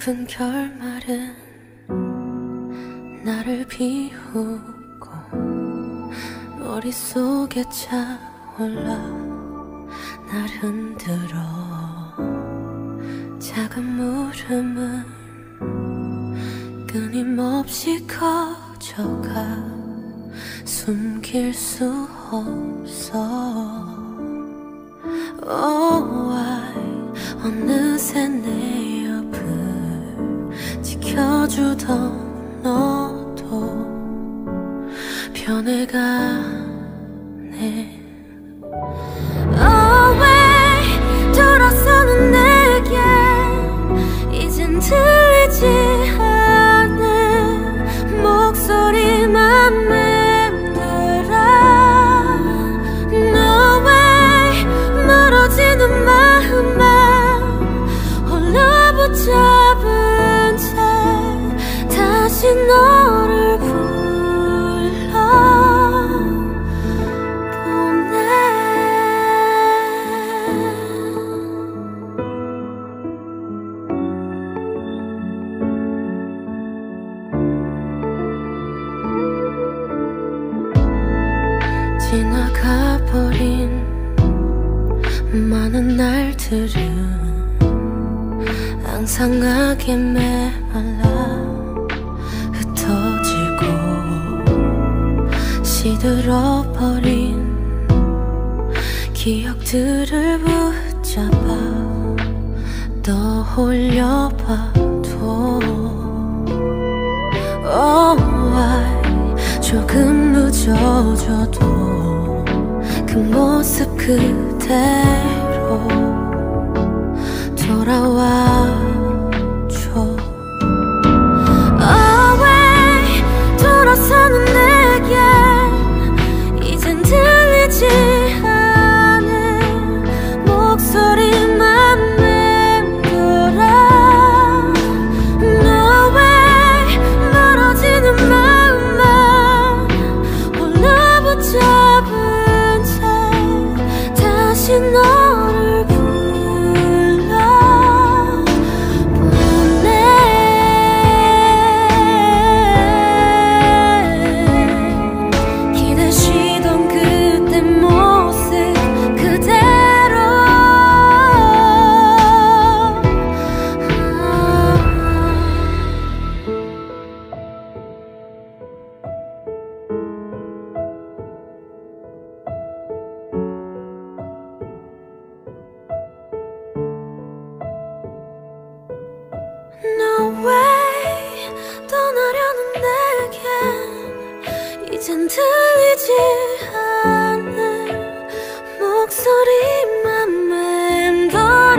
슬픈 결말은 나를 비우고 머릿속에 차올라 날 흔들어. 작은 물음은 끊임없이 커져가 숨길 수 없어. Oh, why 어느새 내 옆을 지켜주던 너도 변해가네. Oh, 왜 돌아서는 내게 이젠 들리지 않는 목소리만 맴돌아. 너 왜 멀어지는 마음에 홀로 붙잡은 채 다시 너를 지나가버린 많은 날들은 앙상하게 메말라 흩어지고 시들어버린 기억들을 붙잡아 떠올려봐도 Oh, why 조금 늦어져도 그 모습 그대로 돌아와줘. Oh, 왜 돌아서는 내게 이젠 들리지 않은 목소리만 맴돌아. 너 왜 멀어지는 마음에 홀로 붙잡은 채 다시 너를 너 왜 떠나려는 내겐 이젠 들리지 않는 목소리만 맴돌아.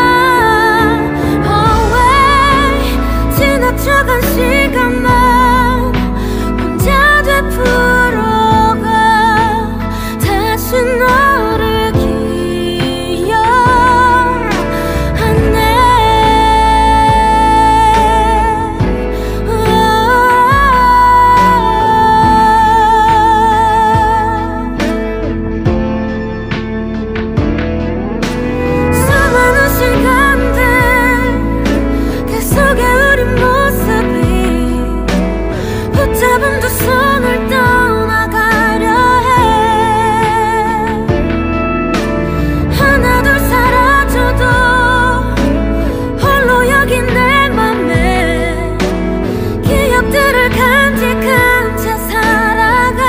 Oh, 왜 지나쳐간 시간만 혼자 되풀어가 다시 너를 잡은 두 손을 떠나가려 해. 하나 둘 사라져도 홀로 여긴 내 맘에 기억들을 간직한 채 살아가.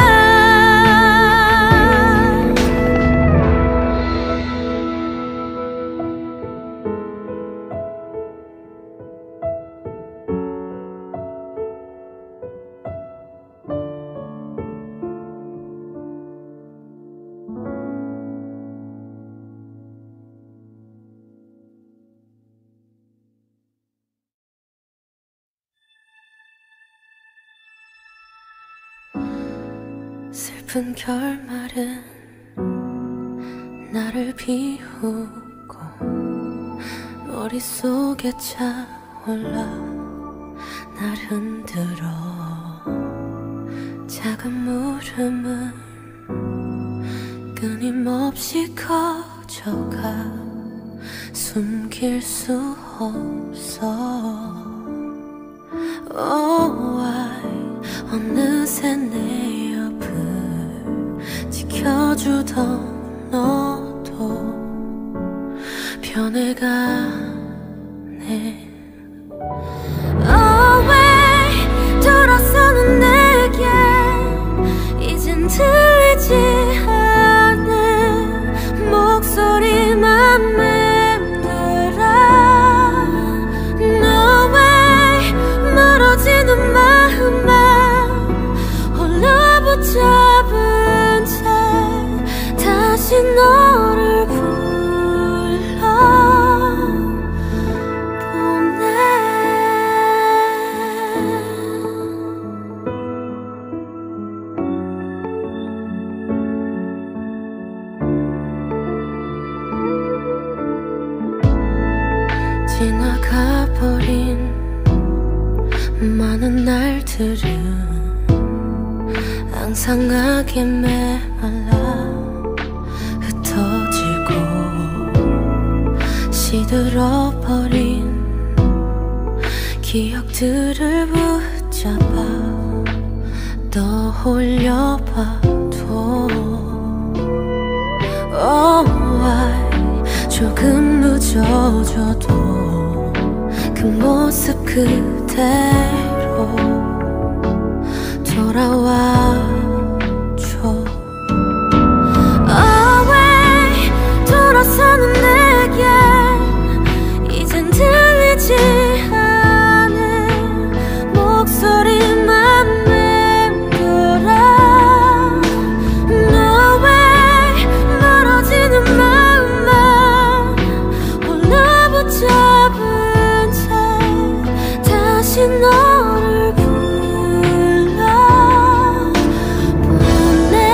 슬픈 결말은 나를 비우고 머릿속에 차올라 날 흔들어. 작은 물음은 끊임없이 커져가 숨길 수 없어. Oh why 어느새 내 옆을 지켜주던 너도 변해가네. Oh why 돌아서는 내게 이젠 들리지 않는 목소리만 맴돌아. No way 멀어지는 마음만 홀로 붙잡은 채 다시 너를 지나가버린 많은 날들은 앙상하게 메말라 흩어지고 시들어버린 기억들을 붙잡아 떠올려봐도 Oh why 조금 늦어져도 그 모습 그대로 돌아와줘. Oh why 돌아서는 내게 이젠 들리지 않은 목소리만 맴돌아. No way 멀어지는 마음만 홀로 붙잡은 채 다시 너를 불러보내.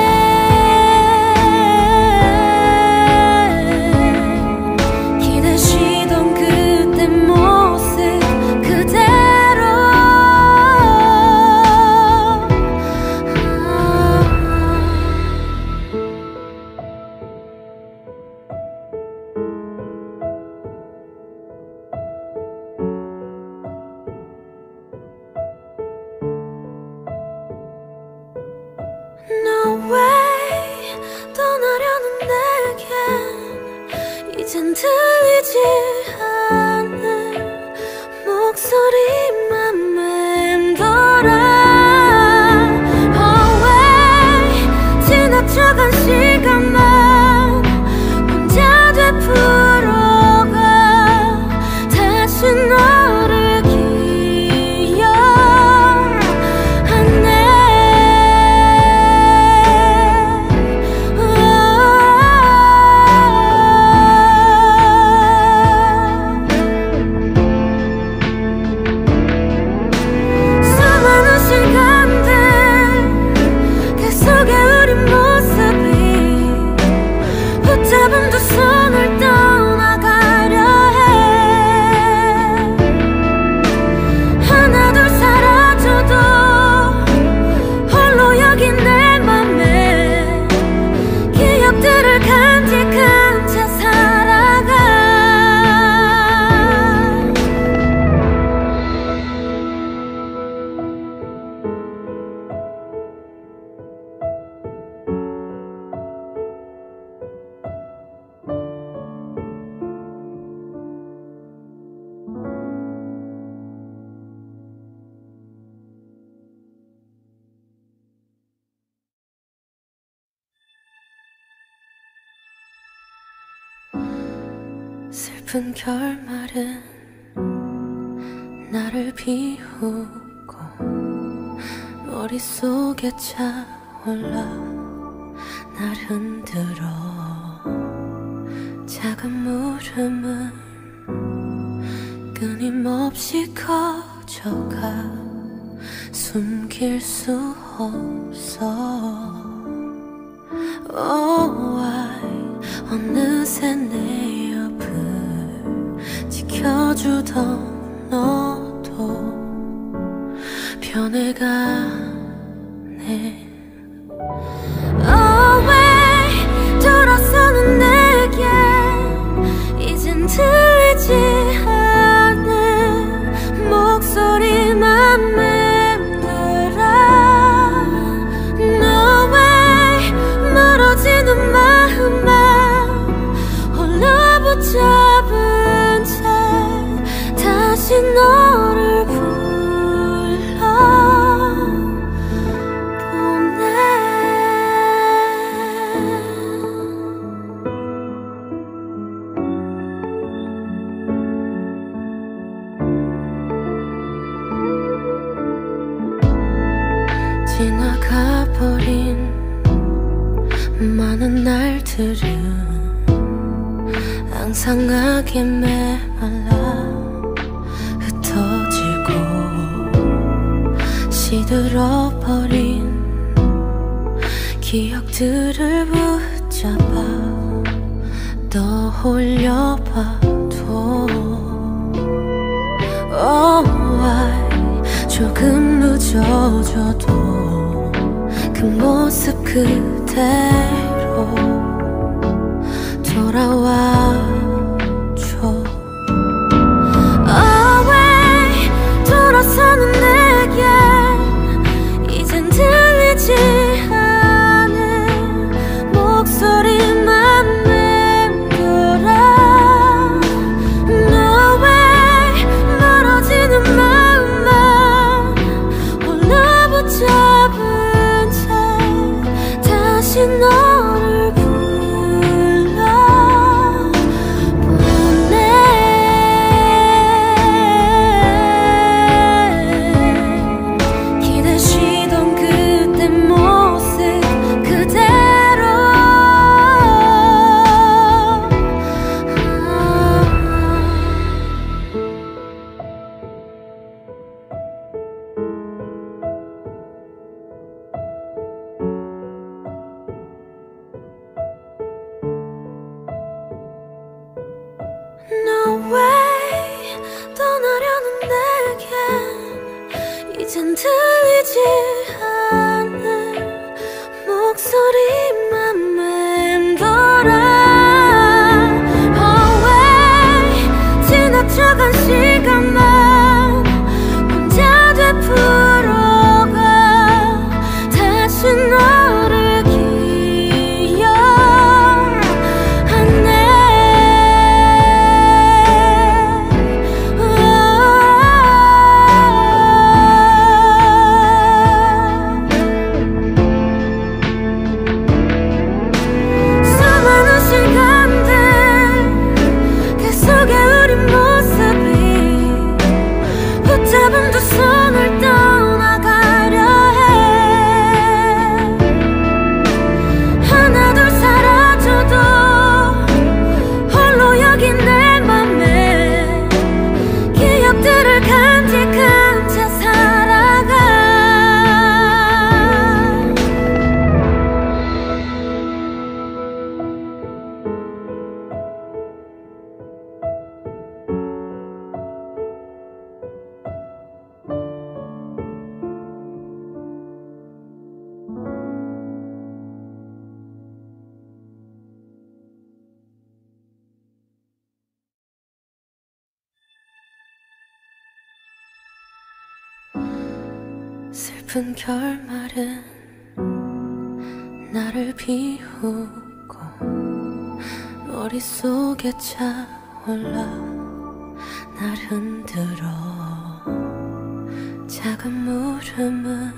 기대시던 그때 모습 그대로 No way 떠나려는 내겐 이젠 들리지 않는 목소리만 맴돌아. Oh way 지나쳐간 시간만 혼자 되풀어가 다시 너를 붙잡은 두 손을 떠나가려 해. 하나 둘 사라져도 홀로 여긴 내 맘에 기억들을 간직한 채 살아가. 슬픈 결말은 나를 비우고 머릿속에 차올라 날 흔들어. 작은 물음은 끊임없이 커져가 숨길 수 없어. Oh why 어느새 내 옆을 지켜주던 너도 변해가네. Oh why 돌아서는 내게 이제 지나가버린 많은 날들은 앙상하게 메말라 흩어지고 시들어버린 기억들을 붙잡아 떠올려봐도 why 조금 늦어져도 그 모습 그대로 돌아와줘. 왜 돌아서는 내게 이젠 들리지 않은 목소리만 맴돌아. 너 왜 멀어지는 마음만 홀로 붙잡은 채 다시 너를 이젠 들리지 않는 목소리만 맴돌아. 왜 지나쳐간 시간만 혼자 되풀어가 다시 너를 붙잡은 두 손을 떠나가려 해. 하나 둘 사라져도 홀로 여긴 내 맘에 기억들을 간직한 채 살아가. 슬픈 결말은 나를 비우고 머릿속에 차올라 날 흔들어. 작은 물음은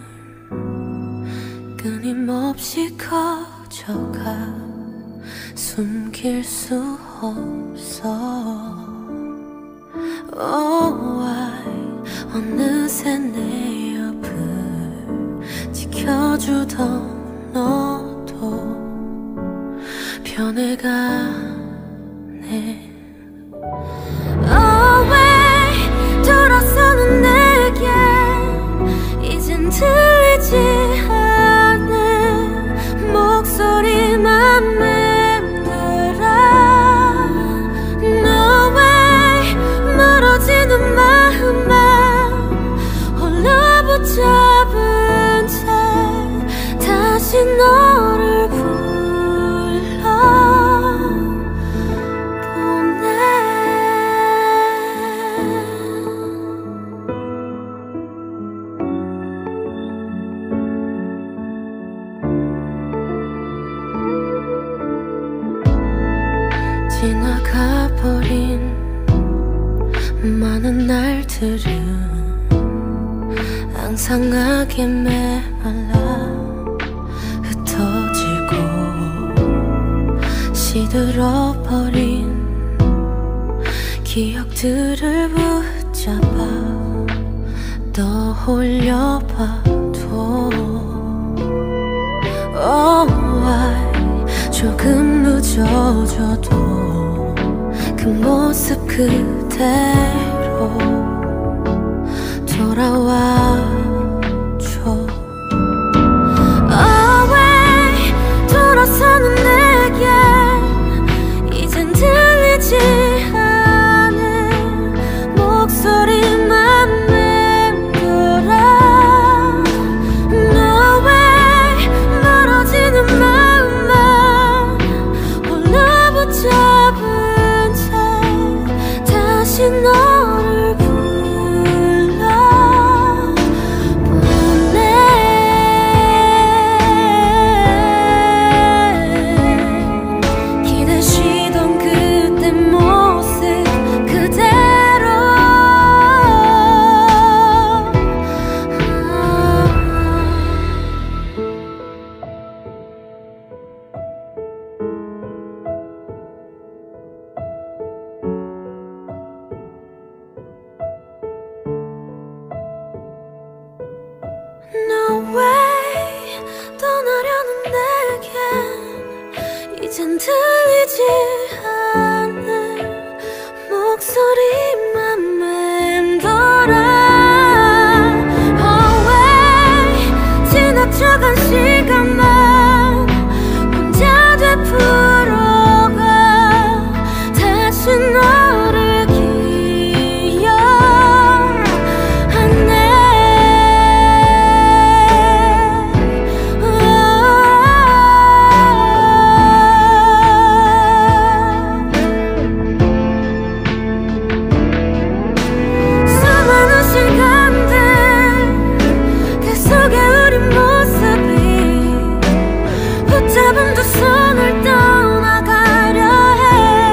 끊임없이 커져가 숨길 수 없어. why 어느새 내 옆을 지켜주던 너도 변해가네. 왜 돌아서는 내게 이젠 들리지 않는 목소리만 맴돌아. 너 왜 멀어지는 마음만 홀로 붙잡은 채 다시 너를 불러보내. 지나가버린 많은 날들은 앙상하게 메말라 흩어지고 시들어버린 기억들을 붙잡아 떠올려봐도 Oh why 조금 늦어져도 그 모습 그대로 돌아와줘. Oh why 돌아서는 내게 이젠 들리지 않은 목소리만 맴돌아. No way 멀어지는 마음만 홀로 붙잡은 채 다시 너를 불러보내. 기대시던 그때 모습 그대로. No way 떠나려는 내겐 이젠 들리지 않는 목소리만 맴돌아. Oh way 지나쳐간 시간만 혼자 되풀어가 다시 너를 기억하네. 수많은 시간들 그 속에 우리 모습이 붙잡은 두 손을 떠나가려 해.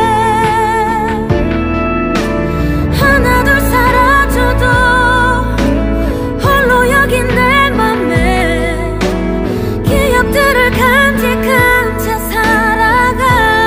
하나 둘 사라져도 홀로 여긴 내 맘에 기억들을 간직한 채 살아가.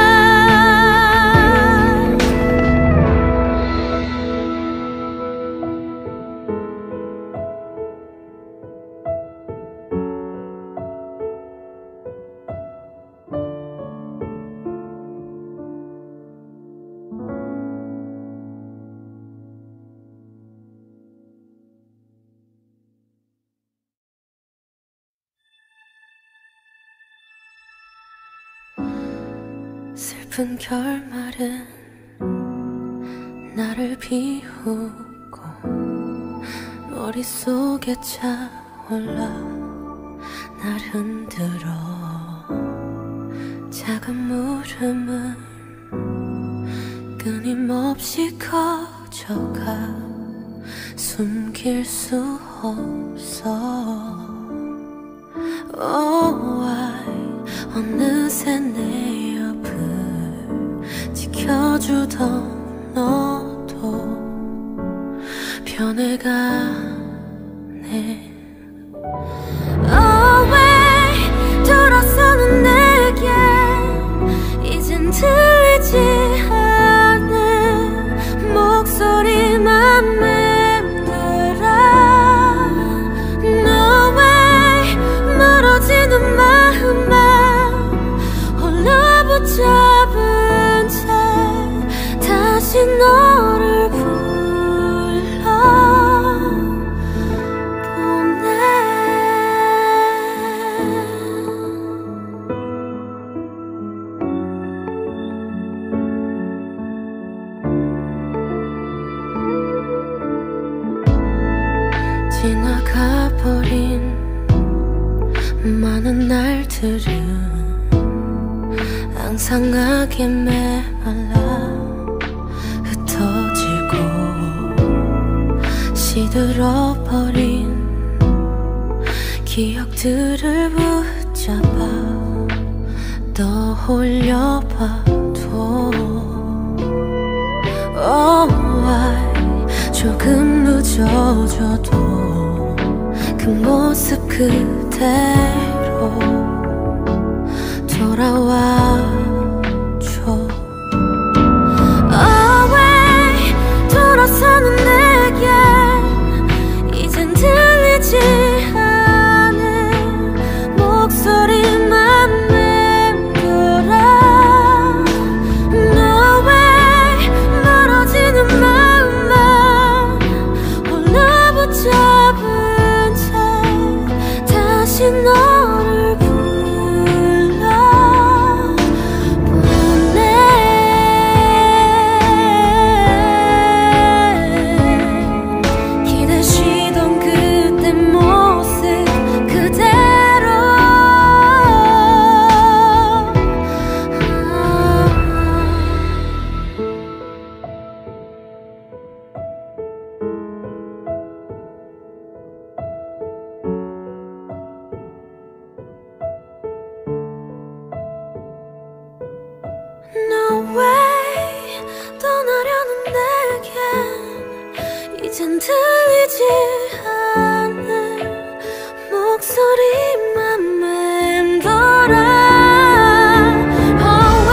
슬픈 결말은 나를 비우고 머릿속에 차올라 날 흔들어. 작은 물음은 끊임없이 커져가 숨길 수 없어. Oh why 어느새 내 옆을 지켜주던 너도 변해가네. Oh way 돌아서는 내게 이젠 들리지 않는 목소리만 맴돌아. No way 멀어지는 마음만 홀로 붙잡은 채 다시 너를 불러보내. 지나가버린 많은 날들은 앙상하게 메말라 흩어지고 시들어버린 기억들을 붙잡아 떠올려봐도 Oh why 조금 늦어져도 그 모습 그대로 돌아와줘. Oh why 돌아서는 내게 이젠 들리지 않은 목소리만 왜 떠나려는 내겐 이젠 들리지 않는 목소리만 맴돌아. 왜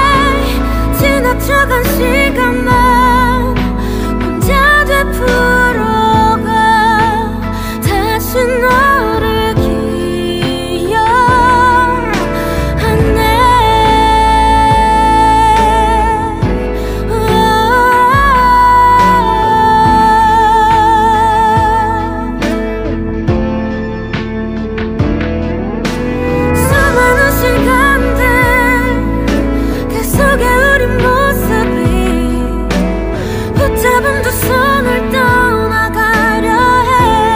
지나쳐간 시간만 혼자 되풀어가 다시 너를 잡은 두 손을 떠나가려 해.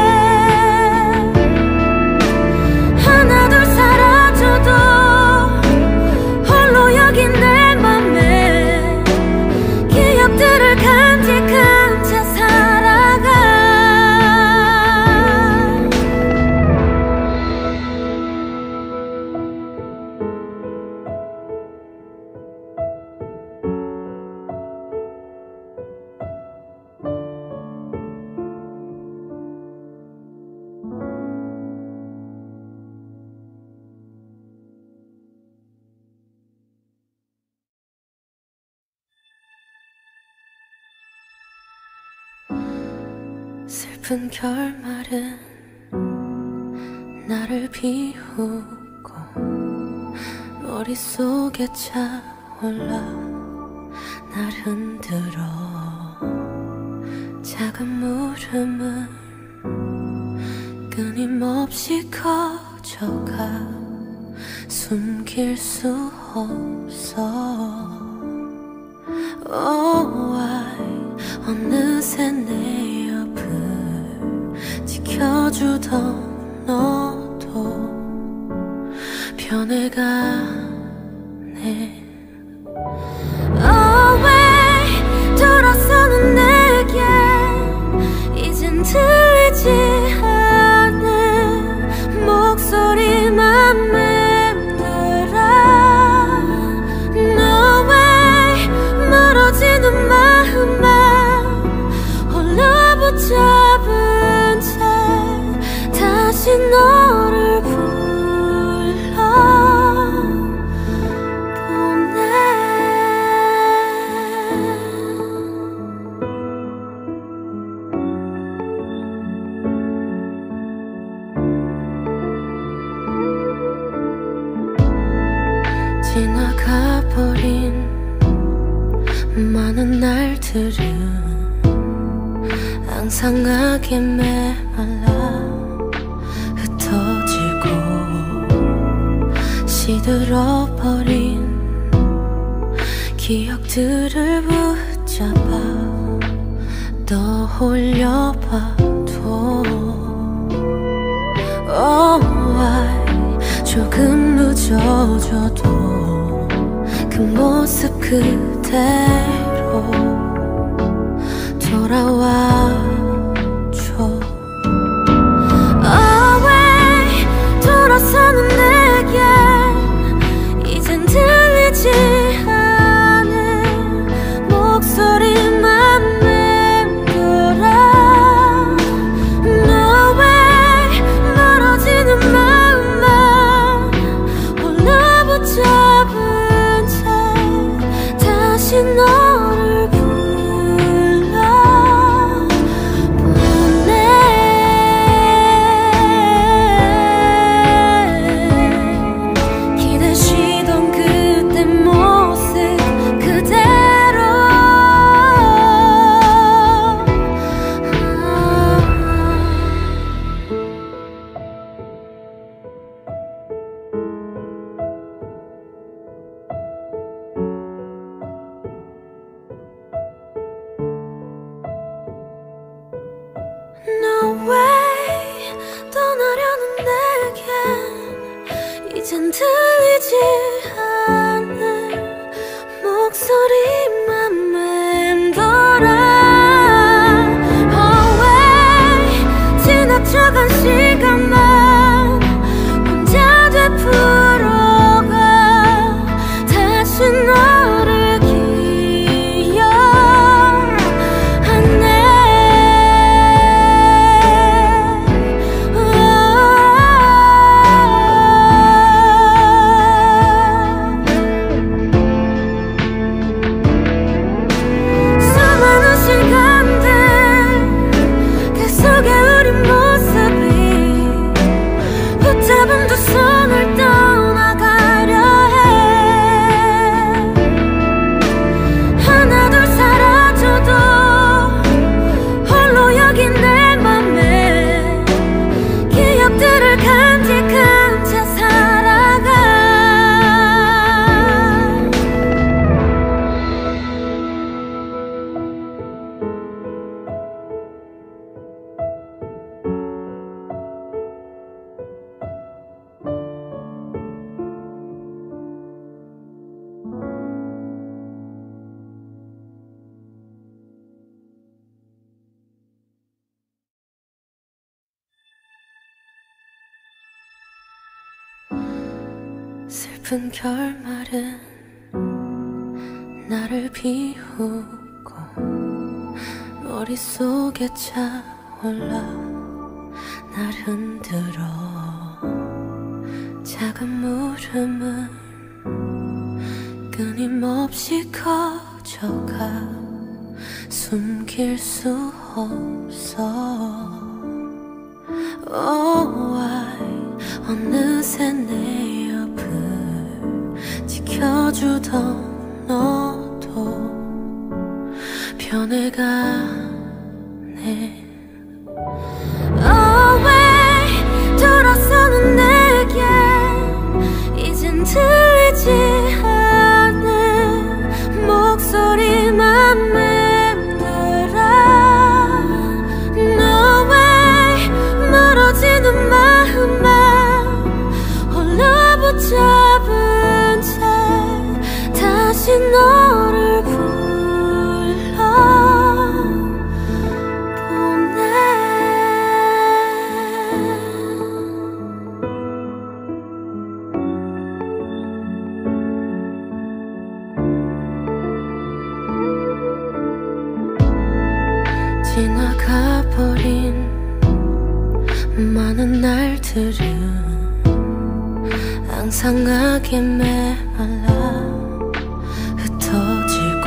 하나 둘 사라져도 홀로 여긴 내 맘에 기억들을 간직한 채 살아가. 슬픈 결말은 나를 비우고 머릿속에 차올라 날 흔들어. 작은 물음은 끊임없이 커져가 숨길 수 없어. 어느새 내 옆을 지켜주던 너도 변해가네. 왜 돌아서는 내게 이젠 들리지 않는 목소리만 맴돌아. 너 왜 멀어지는 마음만 홀로 붙잡은 채 다시 너를 불러보내. 지나가버린 많은 날들은 앙상하게 메말라 흩어지고 시들어버린 기억들을 붙잡아 떠올려봐도 조금 늦어져도 그 모습 그대로 돌아와줘. 왜 돌아서는 내게 이젠 들리지 않은 목소리만 맴돌아. 너 왜 멀어지는 마음만 홀로 붙잡은 채 다시 너를 이젠 들리지 않는 목소리만 맴돌아. 왜 지나쳐간 시간만 혼자 되풀어가 다시 너를 슬픈 결말은 나를 비우고 머릿속에 차올라 날 흔들어. 작은 물음은 끊임없이 커져가 숨길 수 없어. Oh, why 어느새 내 옆을 지켜주던 너도 변해가네. Oh, 왜 돌아서는 내게 이젠 들리지 않는 목소리만 맴돌아. 너 왜 멀어지는 마음만 홀로 붙잡은 채 다시 너를 지나가버린 많은 날들은 앙상하게 메말라 흩어지고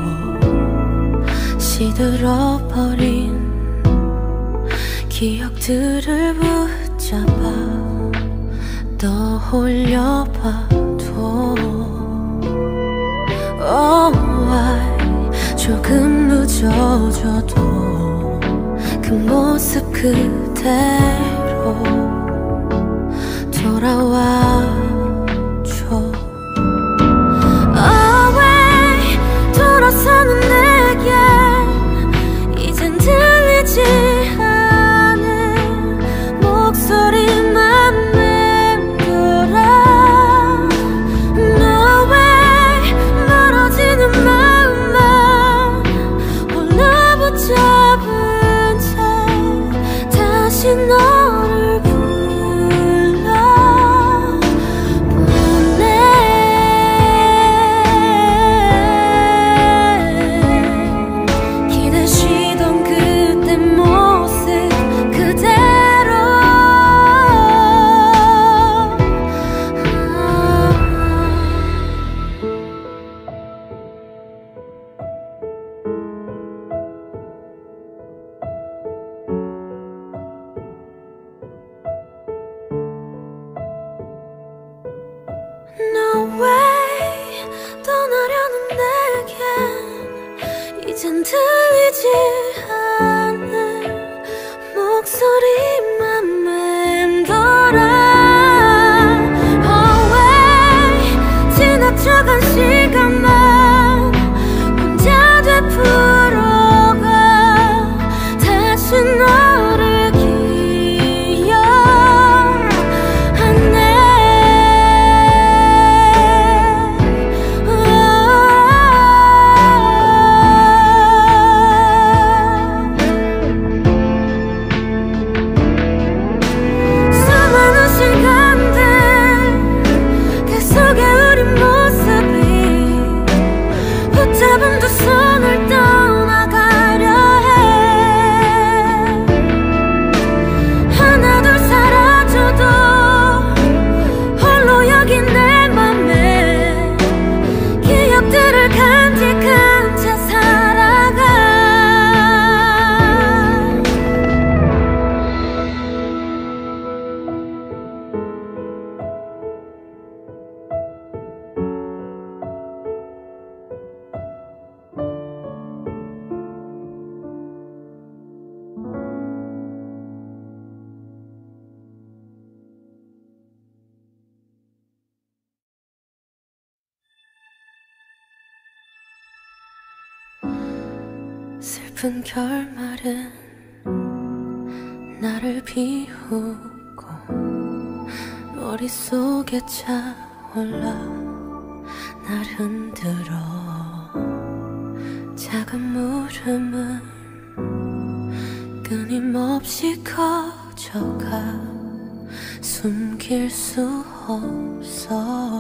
시들어버린 기억들을 붙잡아 떠올려봐도 Oh, why 조금 늦어져도 그 모습 그대로 돌아와줘. Oh, 왜 돌아서는 내게 이젠 들리지 않은 목소리만 맴돌아. 너 왜 멀어지는 마음만 홀로 붙잡은 채 다시 너를 이젠 들리지 않는 목소리만 맴돌아. Oh, 왜 지나쳐간 시간만 혼자 되풀어가 다시 너를 잡은 두 손을 떠나가려 해. 하나 둘 사라져도 홀로 여긴 내 맘에 기억들을 간직한 채 살아가. 슬픈 결말은 나를 비우고 머릿속에 차올라 날 흔들어. 작은 물음은 끊임없이 커져가 숨길 수 없어.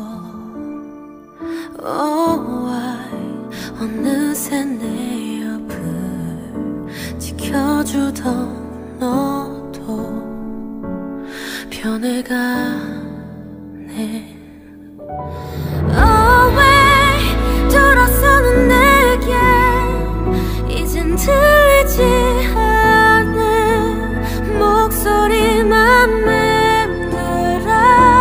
Oh, why 어느새 내 옆을 지켜주던 너도 변해가네. Oh, 왜 돌아서는 내게 이젠 들리지 않는 목소리만 맴돌아.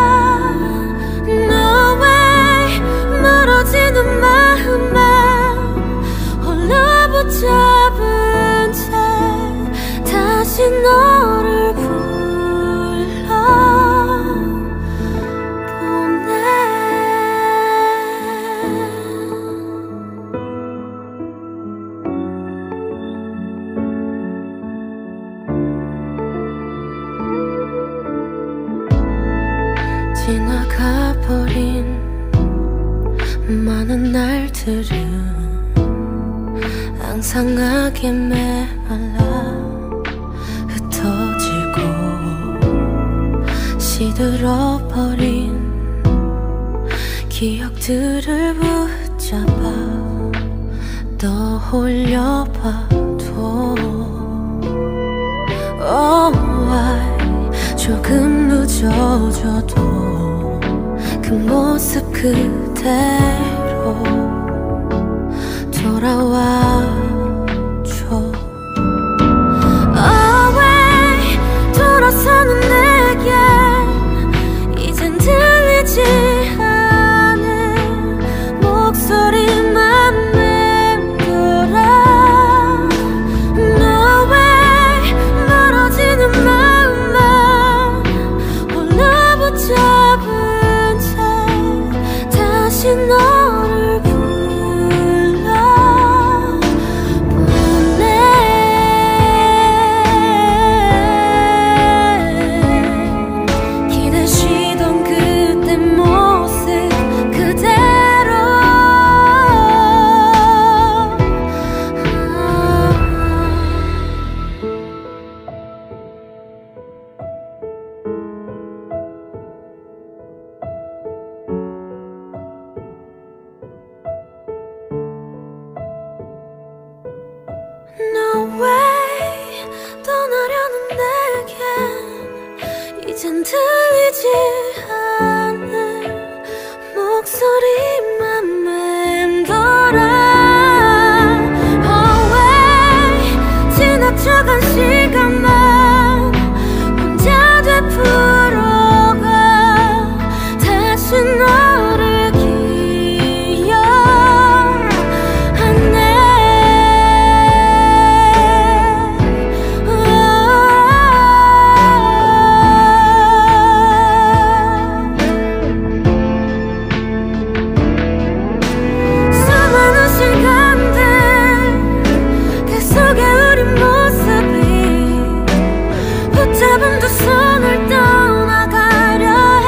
너 왜 멀어지는 마음만 홀로 붙잡은 채 다시 너를 지나가버린 많은 날들은 앙상하게 메말라 흩어지고 시들어버린 기억들을 붙잡아 떠올려봐도 Oh, why 조금 늦어져도 그 모습 그대로 돌아와줘. Oh, 왜 돌아서는 내게 이젠 들리지 않은 목소리만 맴돌아. 너 왜 멀어지는 마음만 홀로 붙잡은 채 다시 너를 불러보내. 기대시던 그때 모습 그대로 너 왜 떠나려는 내겐 이젠 들리지 않는 목소리만 맴돌아. Oh, 왜 지나쳐간 시간만 혼자 되풀어가 다시 너를 붙잡은 두 손을 떠나가려 해.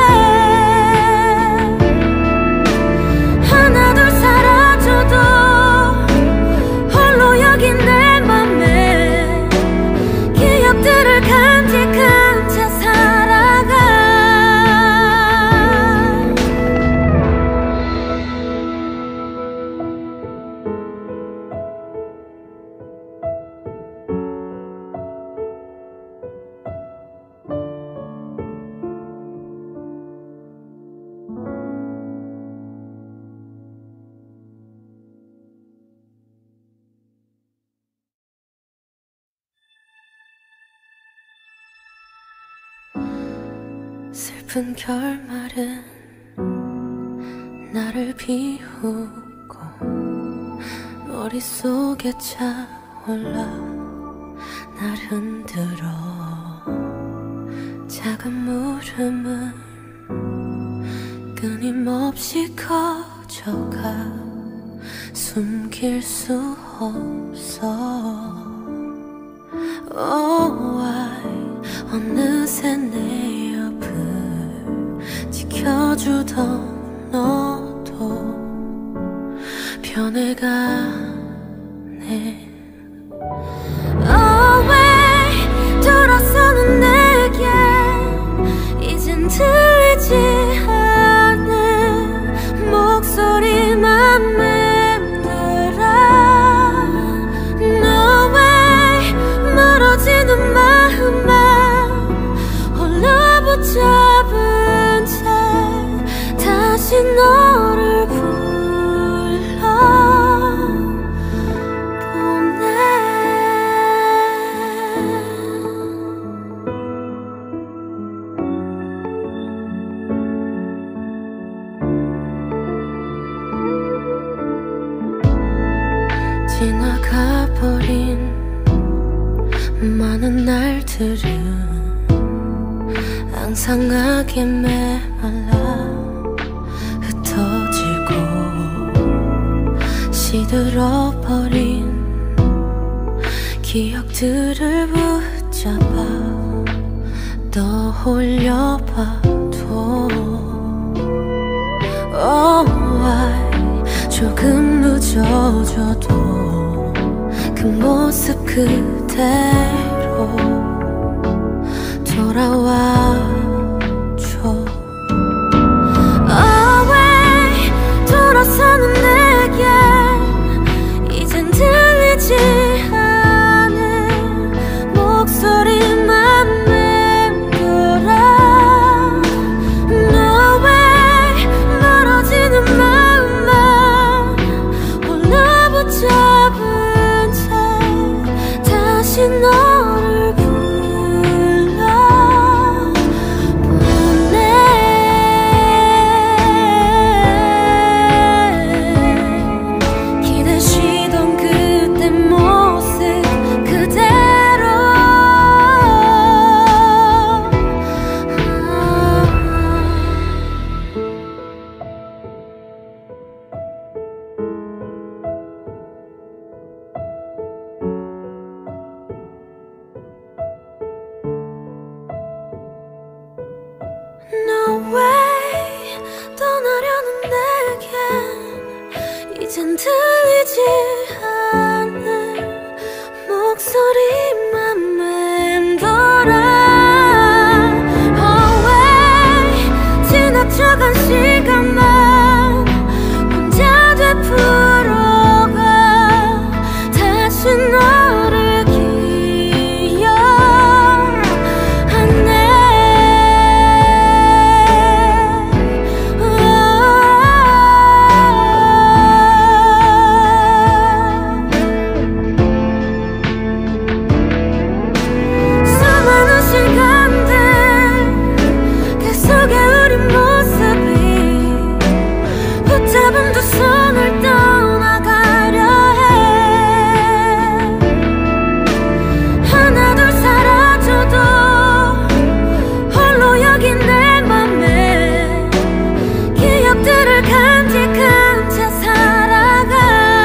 하나 둘 사라져도 홀로 여긴 내 맘에 기억들을 간직한 채 살아가. 슬픈 결말은 나를 비우고 머릿속에 차올라 날 흔들어. 작은 물음은 끊임없이 커져가 숨길 수 없어. Oh, why 어느새 내 옆을 지켜주던 너도 변해가네. Oh, 왜 돌아서는 내게 이젠 지나가버린 많은 날들은 앙상하게 메말라 흩어지고 시들어버린 기억들을 붙잡아 떠올려봐도 why 조금 늦어져도 그 모습 그대로 돌아와줘. Away 돌아서는 내게 이젠 들리지 않은 목소리만 맴돌아. No way 멀어지는 마음만 홀로 붙잡은 채 다시 너를 No way 떠나려는 내겐 이젠 들리지 않는 목소리만 맴돌아. Away 지나쳐간 시간만 혼자 되풀어가 다시 너를 붙잡은 두 손을 떠나가려 해. 하나 둘 사라져도 홀로 여긴 내 맘에 기억들을 간직한 채 살아가.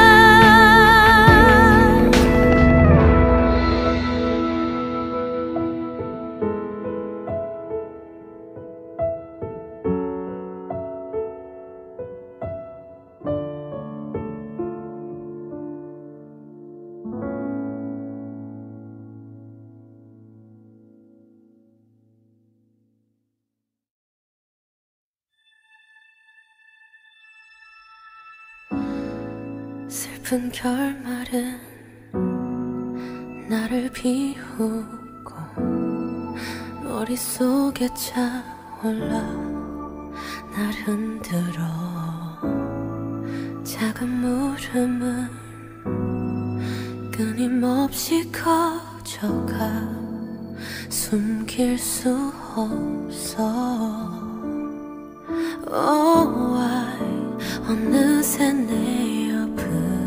슬픈 결말은 나를 비우고 머릿속에 차올라 날 흔들어. 작은 물음은 끊임없이 커져가 숨길 수 없어. Oh why 어느새 내 옆을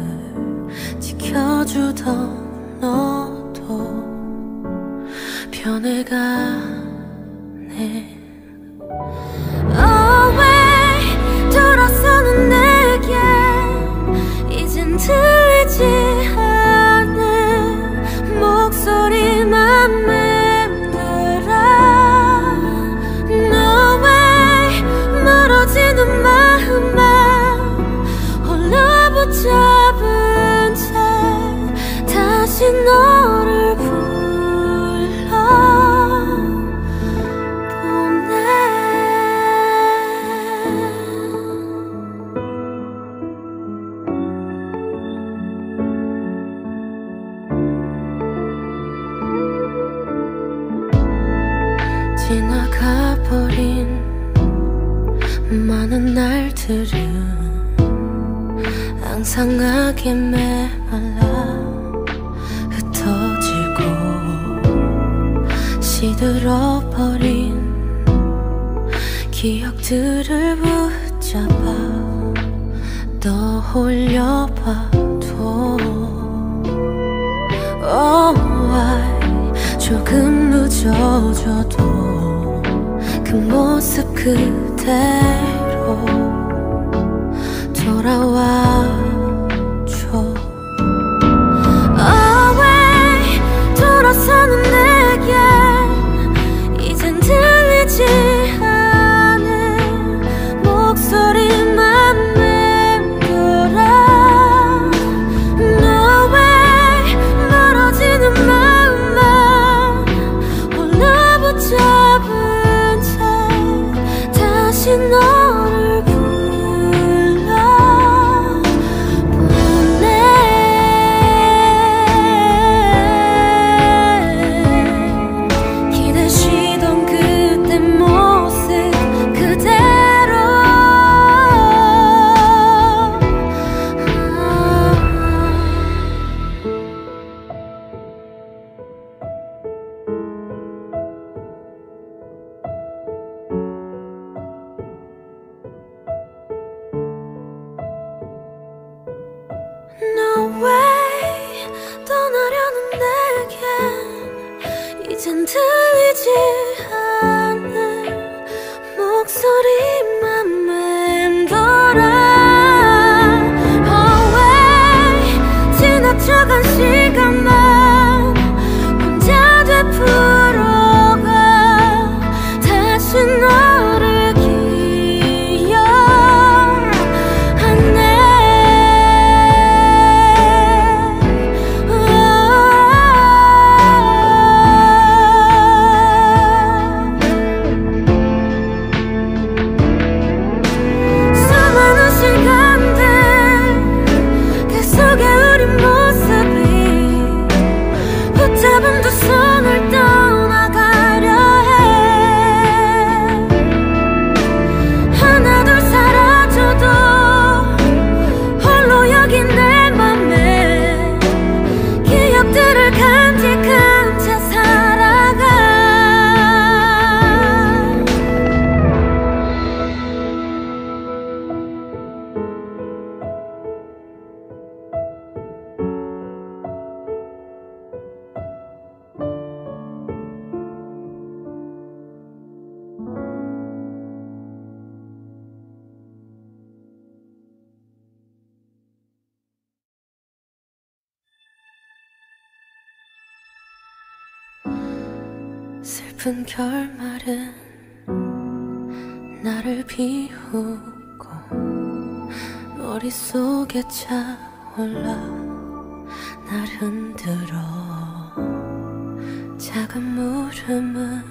지켜주던 너도 변해가네. Away 돌아서는 내게 이젠 들리지 않는 목소리만 맴돌아. No way 멀어지는 마음만 홀로 붙잡은 채 다시 너를 지나가버린 많은 날들은 앙상하게 메말라 흩어지고 시들어버린 기억들을 붙잡아 떠올려봐도 비춰줘도 그 모습 그대로 돌아와줘. Away 돌아서는 내겐 이젠 들리지 않은 목소리만 맴돌아. No way 멀어지는 마음만 홀로 붙잡은 채 다시 너를 No way 떠나려는 내겐 이젠 들리지 않는 목소리만 맴돌아. Away 지나쳐간 시간만 혼자 되풀어가 다시 너를 잡은 두 손을 떠나가려 해. 하나 둘 사라져도 홀로 여긴 내 맘에 기억들을 간직한 채 살아가. 슬픈 결말은 나를 비우고 머릿속에 차올라 날 흔들어. 작은 물음은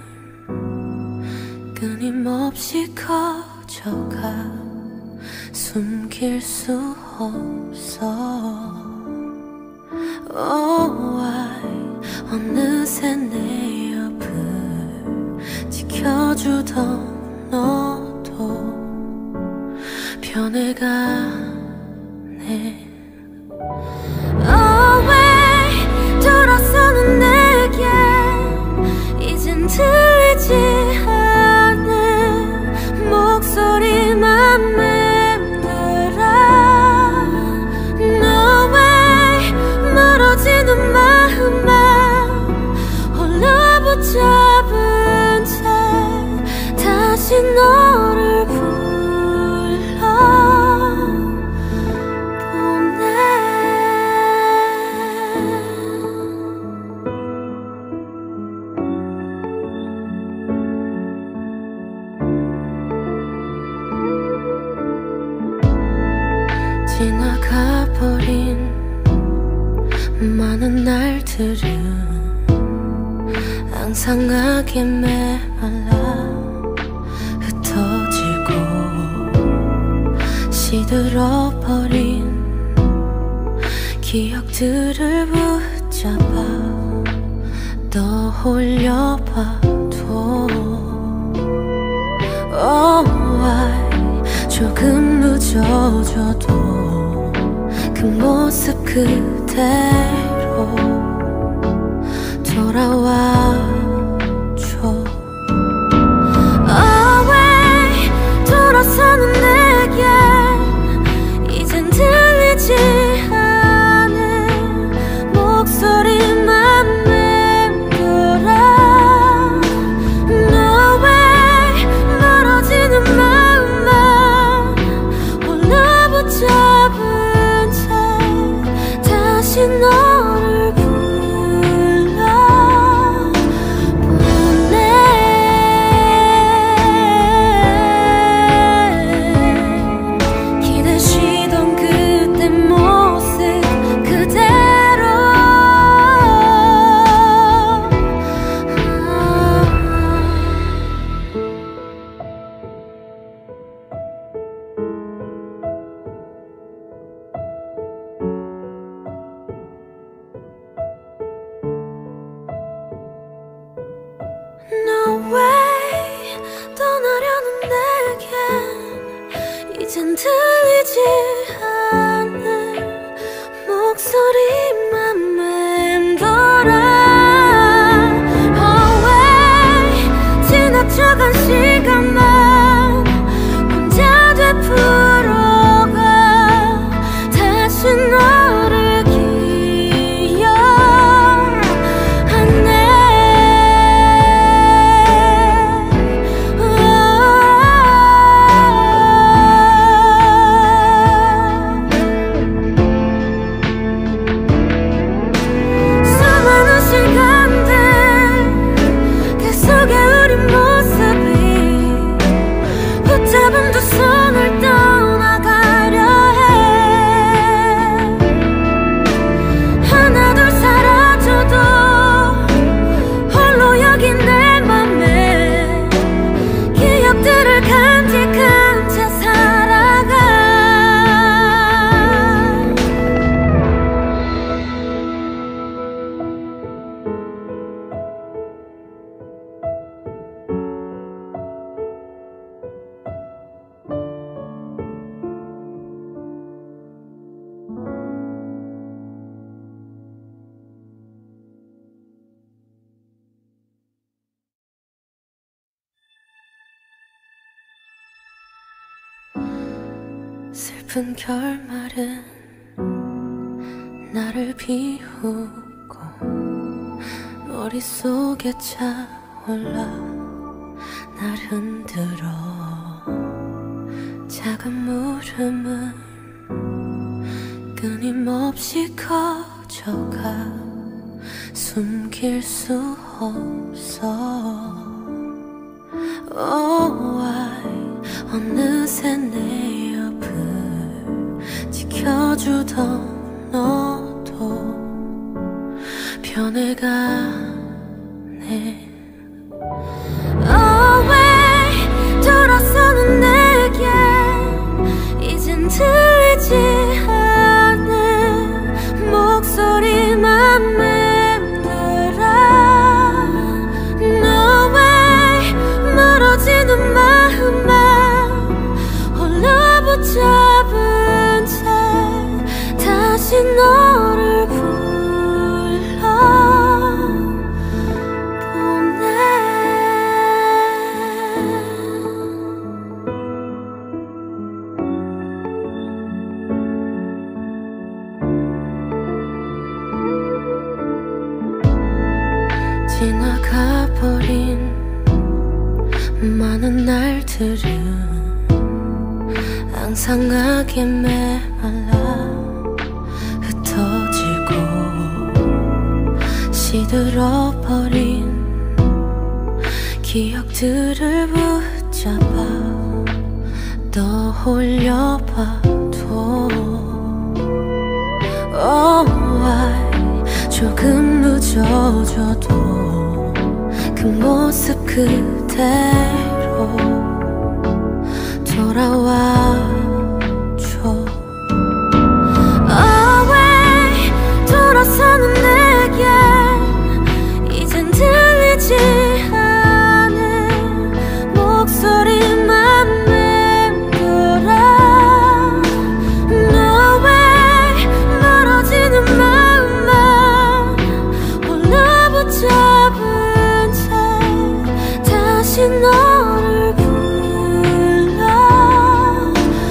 끊임없이 커져가 숨길 수 없어. Oh why 어느새 내 옆을 지켜주던 너도 변해가네. Away 돌아서는 내겐 이젠 들리지 않는 목소리만 맴돌아. No way 멀어지는 마음만 홀로 붙잡은 채 다시 너를 지나가버린 많은 날들은 앙상하게 메말라 흩어지고 시들어버린 기억들을 붙잡아 떠올려봐도 Oh why 조금 늦어져도 그 모습 그대로 돌아와줘. Away 돌아서는 내겐 이젠 들리지 않은 목소리만 맴돌아. 다시 너를 No way 떠나려는 내겐 이젠 들리지 않는 목소리만 맴돌아. Oh way 지나쳐간 시간만 혼자 되풀어가 다시 너를 붙잡은 두 손을 떠나가려 해. 하나 둘 사라져도 홀로 여긴 내 맘에 기억들을 간직한 채 살아가. 슬픈 결말은 나를 비우고 머릿속에 차올라 날 흔들어. 작은 물음은 끊임없이 커져가 숨길 수 없어. Oh why 어느새 내 옆을 지켜주던 너도 변해가네. Oh way 돌아서는 내게 이젠 들리지 않는 목소리만 맴돌아. No way 멀어지는 마음만 홀로 붙잡은 채 다시 너를 불러보내. 지나가버린 많은 날들은 앙상하게 메말라 흩어지고 시들어버린 기억들을 붙잡아 떠올려봐도 Oh why 조금 늦어져도 그 모습 그대로 돌아와줘. Oh way 돌아서는 내게 이젠 들리지 않은 목소리만 맴돌아. No way 멀어지는 마음만 홀로 붙잡은 채 다시 너를 불러보내.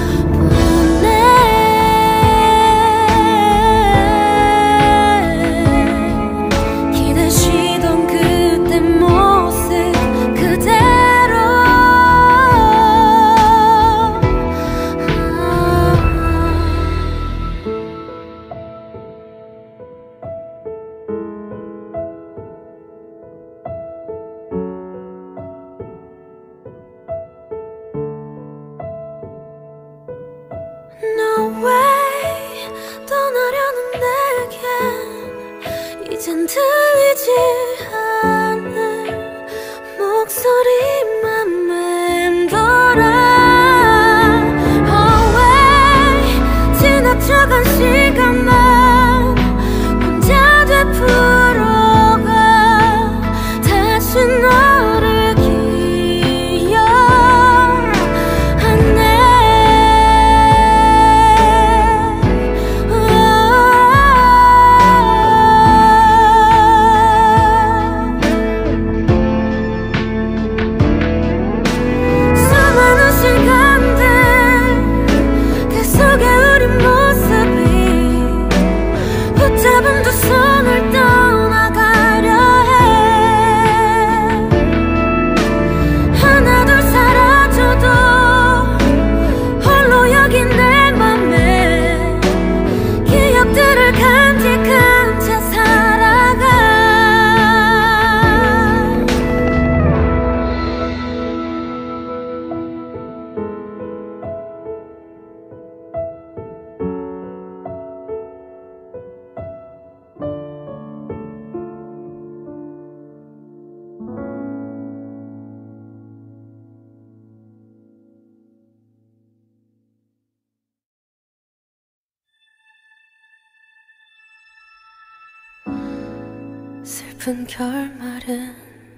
슬픈 결말은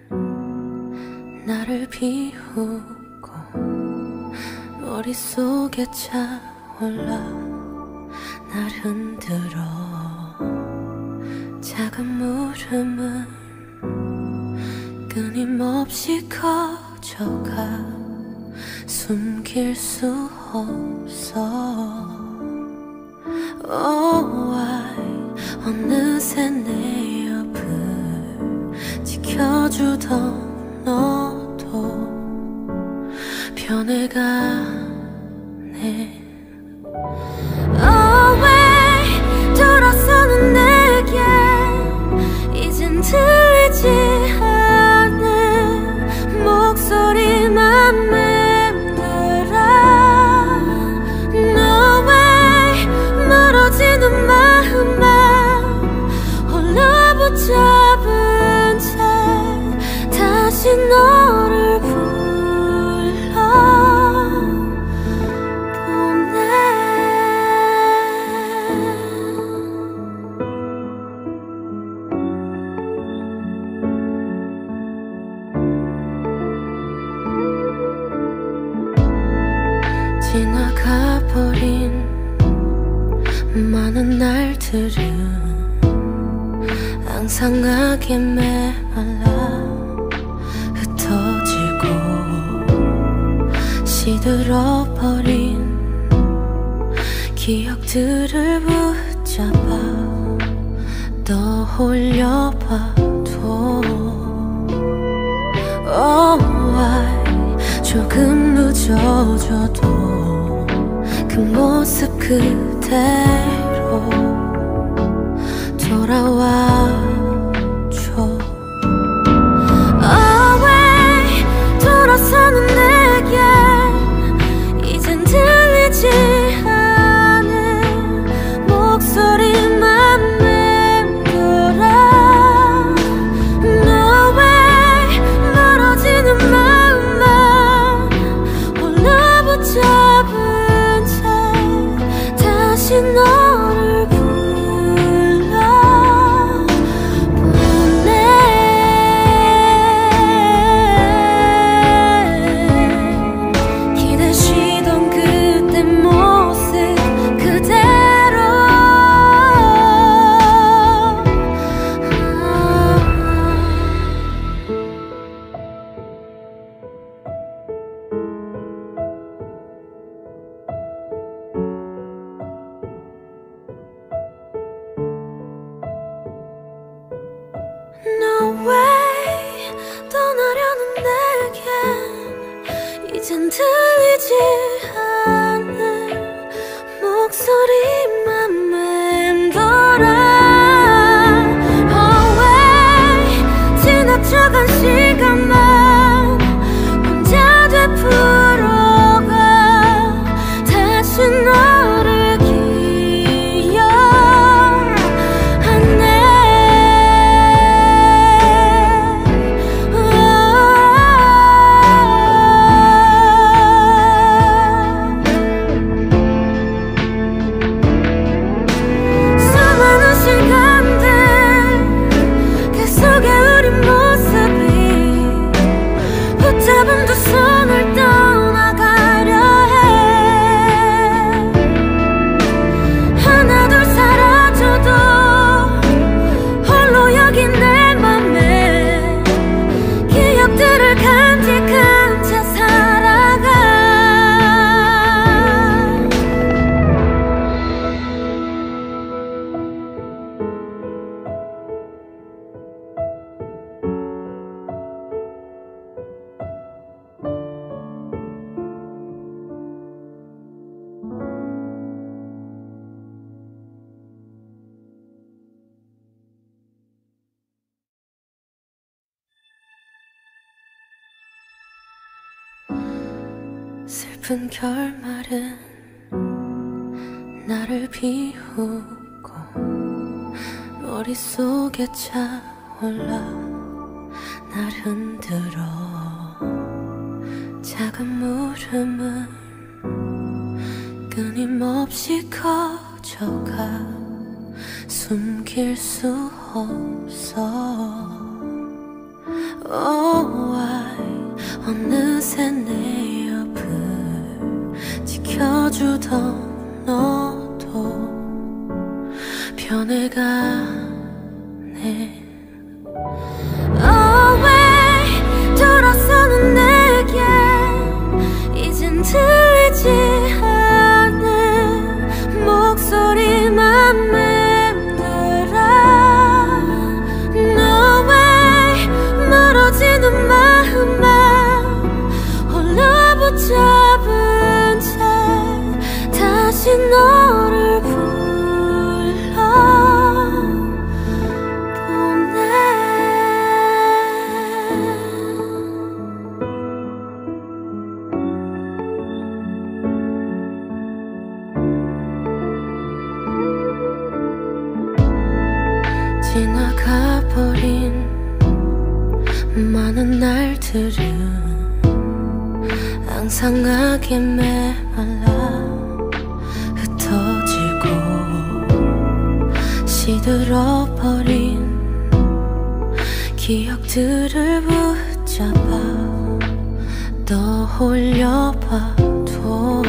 나를 비우고 머릿속에 차올라 날 흔들어. 작은 물음은 끊임없이 커져가 숨길 수 없어. Oh, why 어느새 내 옆을 지켜주던 너도 변해가네. Oh, 왜 돌아서는 내게 이젠 들리지 않는 목소리만 맴돌아. No way 멀어지는 마음만 홀로 붙잡은 채 다시 너를 지나가버린 많은 날들은 앙상하게 메말라 흩어지고 시들어버린 기억들을 붙잡아 떠올려봐도 Oh, why 조금 늦어져도 그 모습 그대로 돌아와줘. Oh, 왜 돌아서는 내게 이젠 들리지 않은 목소리만 맴돌아. No way 멀어지는 마음만 홀로 붙잡은 채 다시 너를 No way 떠나려는 내겐 이젠 들리지 않는 목소리만 맴돌아. Oh, way 지나쳐간 시간만 혼자 되풀어가 다시 너를 붙잡은 두 손을 떠나가려 해. 하나 둘 사라져도 홀로 여긴 내 맘에 기억들을 간직한 채 살아가. 슬픈 결말은 나를 비우고 머릿속에 차올라 날 흔들어. 작은 물음은 끊임없이 커져가 숨길 수 없어. Oh why 어느새 내 옆을 지켜주던 너도 변해가네. Oh why 돌아서는 내게 이젠 들리지 않는 목소리만 맴돌아. No way 멀어지는 마음만 홀로 붙잡은 채 다시 너를 불러보내. 지나가버린 많은 날들은 앙상하게 메말라 흩어지고 시들어버린 기억들을 붙잡아 떠올려봐도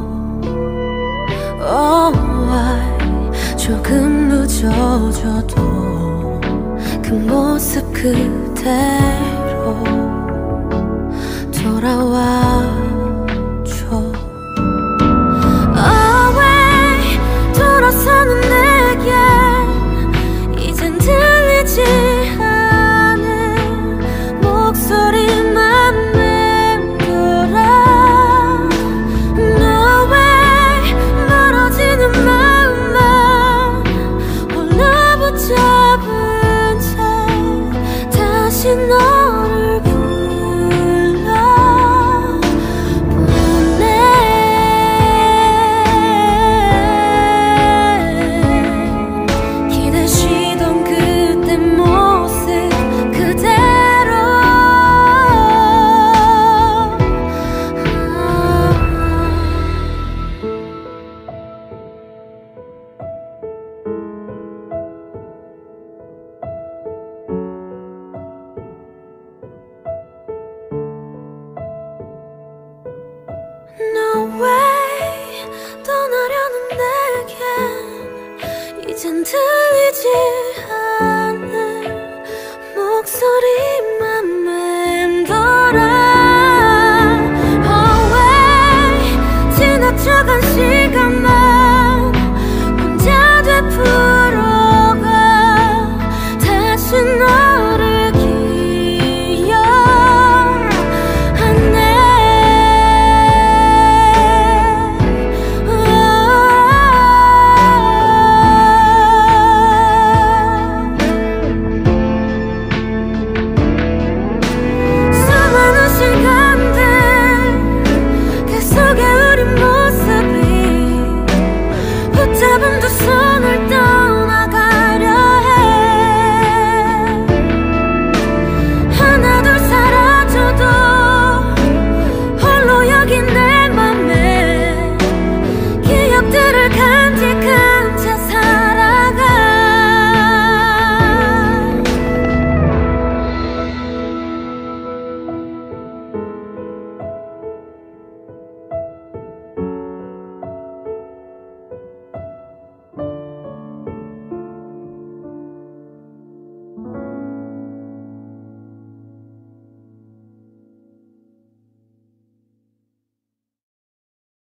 Oh why 조금 늦어져도 그 모습 그대로 돌아와줘. Oh why 돌아서는 내게 이젠 들리지 않은 목소리만 맴돌아. No way 멀어지는 마음만 홀로 붙잡은 채 다시 너를 불러보내. 기대시던 그때